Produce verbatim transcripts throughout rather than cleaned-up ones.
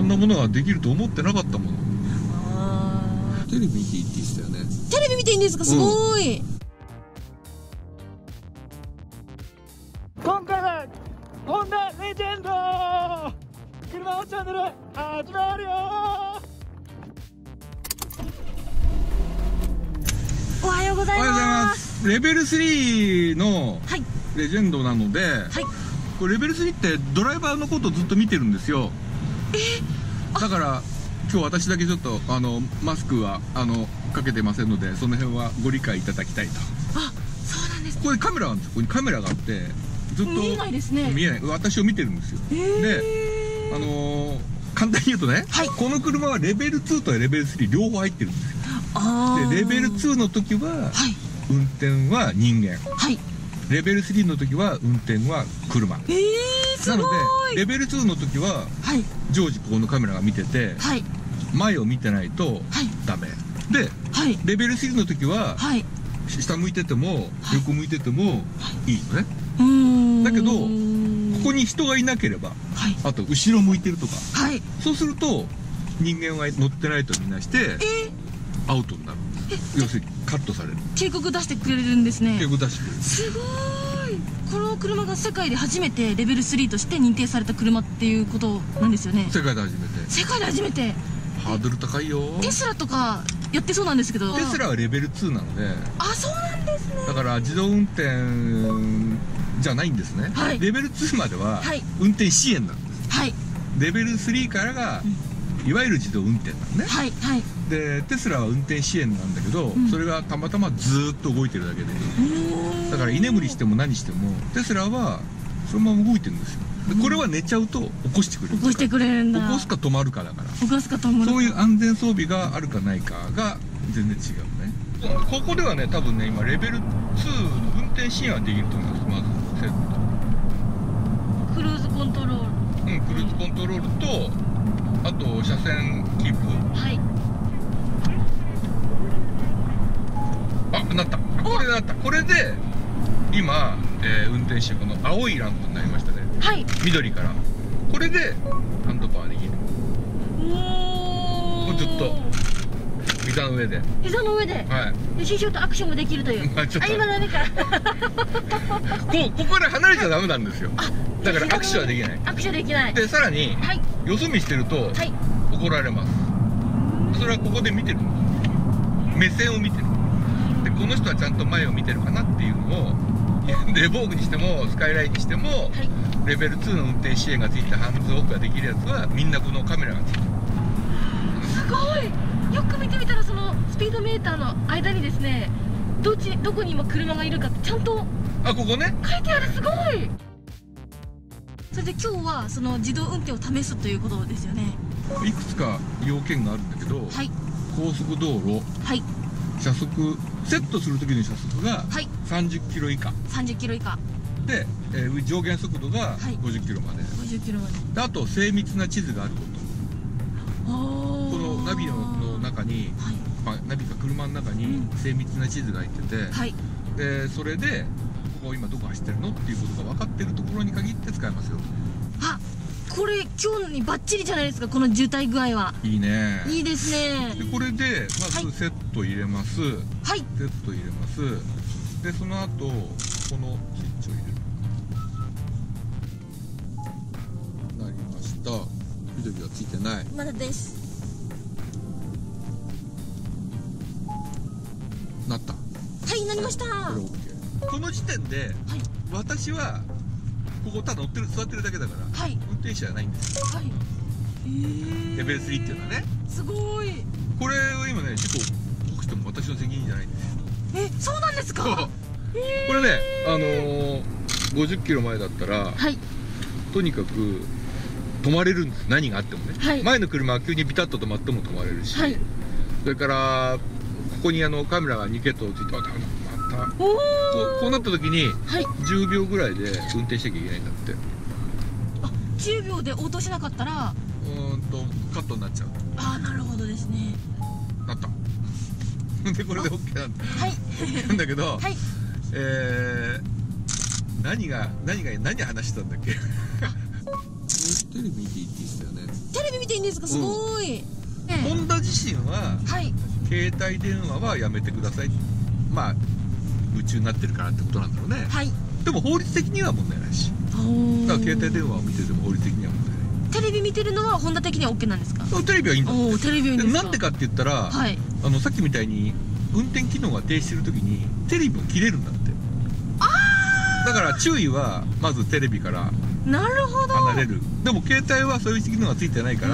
こんなものができると思ってなかったもの。 あテレビ見ていいって言ってたよね。 テレビ見ていいんですか？すごい、うん、 今回はホンダレジェンド車をチャンネル始まるよ。 おはようございおはようございま。 ますす。レベルスリーのはいレジェンドなので、 はい、 これレベルスリーってドライバーのことをずっと見てるんですよ。 えだから今日私だけちょっとあのマスクはあのかけてませんので、その辺はご理解いただきたいと。 あ、そうなんです。 ここにカメラがあるんですよ。ここにカメラがあってずっと見えないですね。 見えない。私を見てるんですよ。で、あのー、簡単に言うとね、 はい、 この車はレベルツーとレベルスリー両方入ってるんですよ。 あでレベルツーの時は、 はい、 運転は人間、 はい、 レベルスリーの時は運転は車。 えー、すごい。 なのでレベルツーの時は、 はい、 常時このカメラが見てて、はい、前を見てないとダメ、はい、で、はい、レベルスリーの時は、はい、下向いてても、はい、横向いててもいいのね、はい、だけどここに人がいなければ、はい、あと後ろ向いてるとか、はい、そうすると人間が乗ってないとみなして、えー、アウトになる。要するにカットされる。警告出してくれるんですね。警告出してくれる。 すごい。この車が世界で初めてレベルスリーとして認定された車っていうことなんですよね。 世界で初めて。 世界で初めて。 ハードル高いよ。 テスラとかやってそうなんですけど。 テスラはレベルツーなので。 あ、そうなんですね。 だから自動運転じゃないんですね、はい、レベルツーまでは運転支援なんです、はい、レベルスリーからが、うん、いわゆる自動運転なのね、はいはい、でテスラは運転支援なんだけど、うん、それがたまたまずーっと動いてるだけで、だから居眠りしても何してもテスラはそのまま動いてるんですよ。でこれは寝ちゃうと起こしてくれる。起こしてくれるんだ。起こすか止まるかだから。起こすか止まるか。そういう安全装備があるかないかが全然違うね。ここではね、多分ね、今レベルツーの運転支援はできると思います。まずセット。 クルーズコントロール。 うん、クルーズコントロールと、あと車線キープ。はい。あ、なった。これでなった。これで今、えー、運転手この青いランプになりましたね。はい。緑から。これでハンドパーできる。もうずっと膝の上で。膝の上で。はい。で、シーショットアクションもできるという。あ、今ダメか。こう、ここから離れちゃダメなんですよ。だから握手はできない。握手できない。で、さらに、はい、よそ見してると、はい、怒られます。それはここで見てる。目線を見てる。で、この人はちゃんと前を見てるかなっていうのを、レボーグにしてもスカイラインにしても、はい、レベルツーの運転支援がついたハンズオフができるやつはみんなこのカメラがついてる。すごい。よく見てみたらそのスピードメーターの間にですね、どっちどこに今車がいるかってちゃんと、あ、ここね、書いてある。すごい。それで今日はその自動運転を試すということですよね。いくつか要件があるんだけど、はい、高速道路、はい、車速セットする時の車速がさんじゅっキロ以下、さんじゅっキロ以下で、えー、上限速度がごじゅっキロまで、ごじゅっキロまでで、あと精密な地図があること。このナビの中に、はい、まあ、ナビか車の中に精密な地図が入ってて、はい、でそれでここ今どこ走ってるのっていうことが分かってるところに限って使えますよ。あ、これ今日にバッチリじゃないですか、この渋滞具合は。いいね。いいですね。でこれでまずセット入れます。はい、セット入れます。でその後このスイッチを入れる。なりました。緑はついてない。まだです。なった。はい、なりました。これ OK。この時点で、はい、私はここただ乗ってる座ってるだけだから、はい、運転手じゃないんですよ。はい。えー、レベルスリーっていうのはね。すごい。これを今ね、事故起こしても私の責任じゃないんですよ。え、そうなんですか。えー、これね、あのー、ごじゅっキロまえだったら、はい、とにかく止まれるんです。何があってもね。はい、前の車は急にビタッと止まっても止まれるし、はい、それからここにあのカメラがに系統ついて、またこう、こうなった時に、はい、じゅうびょうぐらいで運転しなきゃいけないんだって。あ、じゅうびょうで応答しなかったらうーんとカットになっちゃう。ああ、なるほどですね。なったでこれで OK なんだ。はいなんだけど、はい、えー、何が何が何話したんだっけテレビ見ていいって言ってたよね。 テレビ見ていいんですか？すごい。 ホンダ自身は、 はい、 携帯電話はやめてください。まあ夢中になってるからってことなんだろうね。はい。でも法律的には問題ないし。だから携帯電話を見てても法律的には問題ない。 テレビ見てるのはホンダ的には オーケー なんですか？ テレビはいいんだって。 おテレビはいいんですか？ なんでかって言ったら、はい、あのさっきみたいに運転機能が停止するときにテレビも切れるんだって。ああ。だから注意はまずテレビからなるほど離れる。でも携帯はそういう機能がついてないから。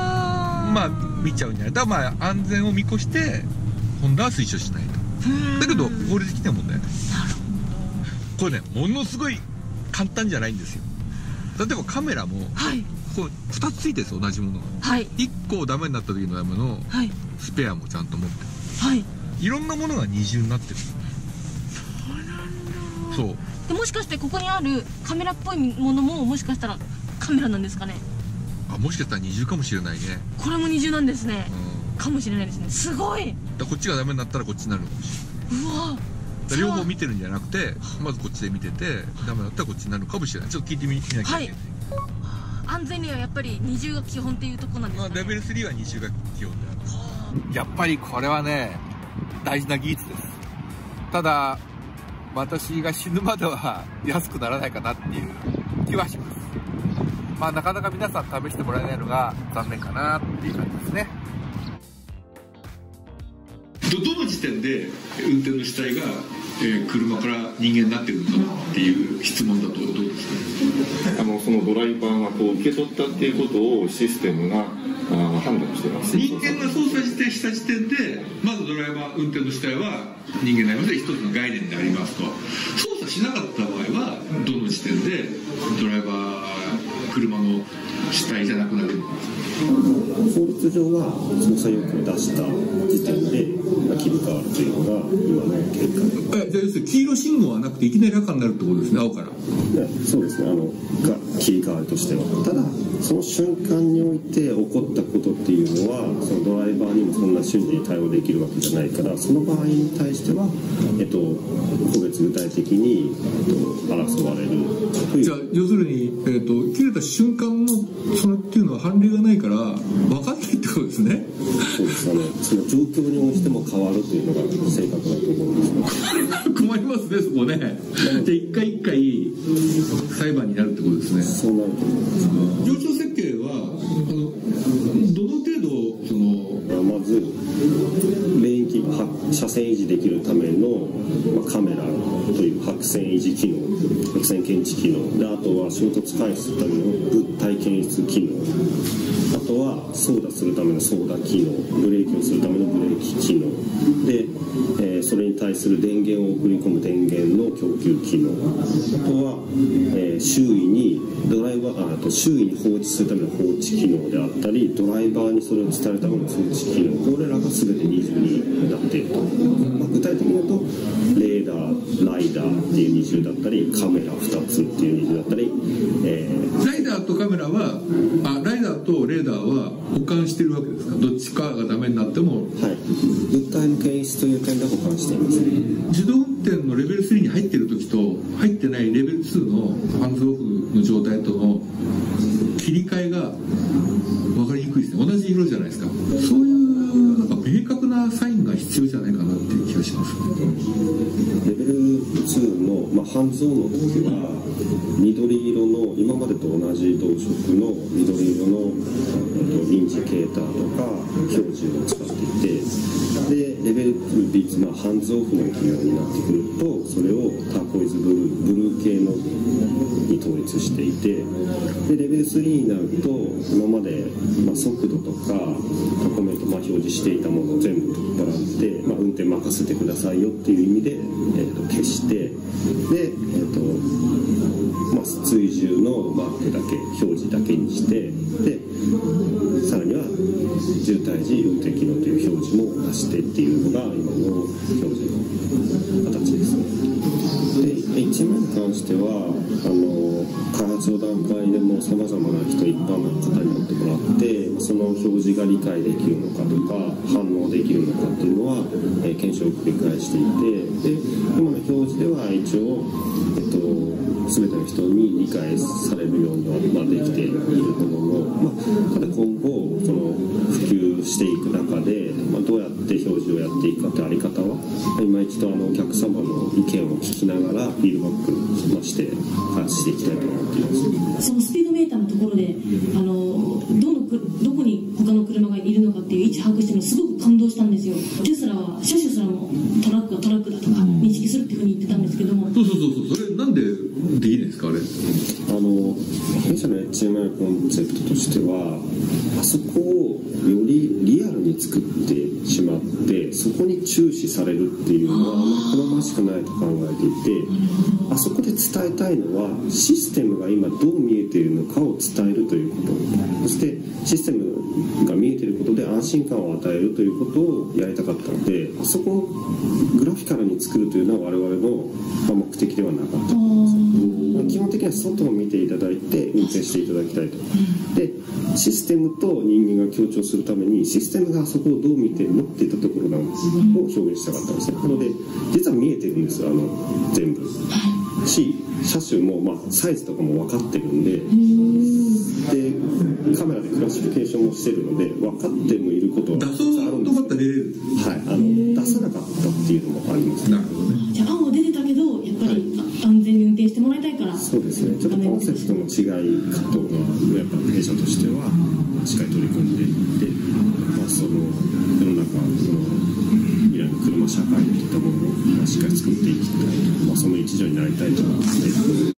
まあ見ちゃうんじゃない。だからまあ安全を見越してホンダは推奨しないと。だけど法律的には問題ない。なるほど。これね、ものすごい簡単じゃないんですよ。例えばカメラも、はい、こうふたつついてるんです、同じものが。はい、いっこダメになった時のためのスペアもちゃんと持ってる。はい、いろんなものが二重になってる。そうなんだ。そうで、もしかしてここにあるカメラっぽいものももしかしたらカメラなんですかね？ あ、もしかしたら二重かもしれないね。 これも二重なんですね。うん、かもしれないですね。すごい。 だこっちがダメになったらこっちになるのかもしれない。うわ。両方見てるんじゃなくて、まずこっちで見ててダメだったらこっちになるのかもしれない。ちょっと聞いてみなきゃいけない。はい、 安全にはやっぱり二重が基本っていうところなんですかね。 まあ、レベルスリーは二重が基本である。やっぱりこれはね、大事な技術です。ただ私が死ぬまでは安くならないかなっていう気はします。まあなかなか皆さん試してもらえないのが残念かなっていう感じですね。ど, どの時点で運転の主体が、えー、車から人間になってるのかっていう質問だとどうですか？ あのそのドライバーがこう受け取ったっていうことをシステムがあ判断してます。 人間が操作してした時点でまずドライバー運転の主体は人間になります。一つの概念でありますと、操作しなかった場合はどの時点でドライバー車の主体じゃなくなる。 法律上は操作要求を出した時点で切り替わるというのが今の結果。 え、じゃあ要するに黄色信号はなくていきなり赤になるってことですね、青から。 そうですね、あのが切り替わりとしては。ただその瞬間において起こったことっていうのはそのドライバーにもそんな瞬時に対応できるわけじゃないから、その場合に対しては、えっと、個別具体的に、えっと、争われるという。 じゃあ要するに、えっと、切れた瞬間のそれっていうのは判例がないから分かんないってことですね。 そうですね。その状況に応じても変わるというのが正確だと思うんですね。 困りますね、そこね。で一回一回裁判になるってことですね。 そうなると思います。 上長設計はあのどの程度そのまずレーンキーパー車線維持できるための、まあ、カメラという白線維持機能、白線検知機能で、あとは衝突回避するための物体検出機能、あとは操舵するための操舵機能、ブレーキをするためのブレーキ機能で、えー、それに対する電源を送り込む電源の供給機能、あとは、えー、周囲にドライバーあと周囲に放置するための放置機能であったり、ドライバーにそれを伝えるための装置機能、これらが全て二重になっていると。まあ、具体的に言うとレーダー、ライダーっていう二重だったり、カメラふたつっていう二重だったり、えー、ライダーとカメラはあライダーとレーダーは保管してるわけですか？どっちかがダメになっても。 はい、物体の検出という点で保管しています。 自動運転のレベルスリーに入ってる時と入ってないレベルツーのハンズオフの状態との切り替えが分かりにくいですね。同じ色じゃないですか。そういうなんか明確なサインが必要じゃないかなっていう気がします、ね。 レベルツーの、まあ、ハンズオンの時は緑色の今までと同じ同色の緑色のインジケーターとか表示を使っていて、でレベルツー、まあ、ハンズオフの機能になってくるとそれをターコイズブルーブルー系のに統一していて、でレベルスリーになると今まで、まあ、速度とかタコメント、まあ、表示していたものを全部取っ払って、まあ、運転任せてくださいよっていう意味で、えー、と消して、で、えーとまあ、追従のマークだけ表示だけにして、でさらには渋滞時運転機能という表示も出してっていうのが今の表示の形ですね。でいちまいに関してはあの開発発の段階でもさまざまな人、一般の方に乗ってもらって、その表示が理解できるのかとか反応できるのかっていうのは、えー、検証を繰り返していて、で今の表示では一応、えっと、全ての人に理解されるようには、まあ、できているものの、まあ、ただ今後その普及していく中で、まあ、どうやって表示をやっていくかというあり方は今一度あのお客様の意見を聞きながらフィードバックまして開発していきたいと思っています。 そのスピードメーターのところであのどのどこに他の車がいるのかっていう位置把握してるのすごく感動したんですよ。テスラは車種すらもトラックはトラックだとか認識するっていうふうに言ってたんですけども、 そうそうそうそう、それなんでできないんですかあれ。 あの弊社の エイチエムアイ コンセプトとしては、あそこをよりリアルに作ってしまってそこに注視されるっていうのは好ましくないと考えていて、あそこで伝えたいのはシステムが今どう見えているのかを伝えるということ、そしてシステムが見えていることで安心感を与えるということをやりたかったので、あそこをグラフィカルに作るというのは我々の目的ではなかったんです。基本的には外を見ていただいて運転していただきたいと。でシステムと人間が協調するためにシステムがそこをどう見てるのっていったところを表現したかったんですね。なので実は見えてるんですよ、あの全部し車種も、まあ、サイズとかも分かってるんで、でカメラでクラシフィケーションもしてるので分かってもいることは出そうと思ったら出れる、 はい、あの出さなかったっていうのもあります。 なるほどね。 じゃあ青も出てたけどやっぱり安全に運転してもらいたいから、 そうですね、ちょっとコンセプトの違いかとやっぱ弊社としてはしっかり取り組んでいって、まあ、その世の中その未来の車社会といったものをしっかり作っていきたいと、まあ、その一助になりたいと思って。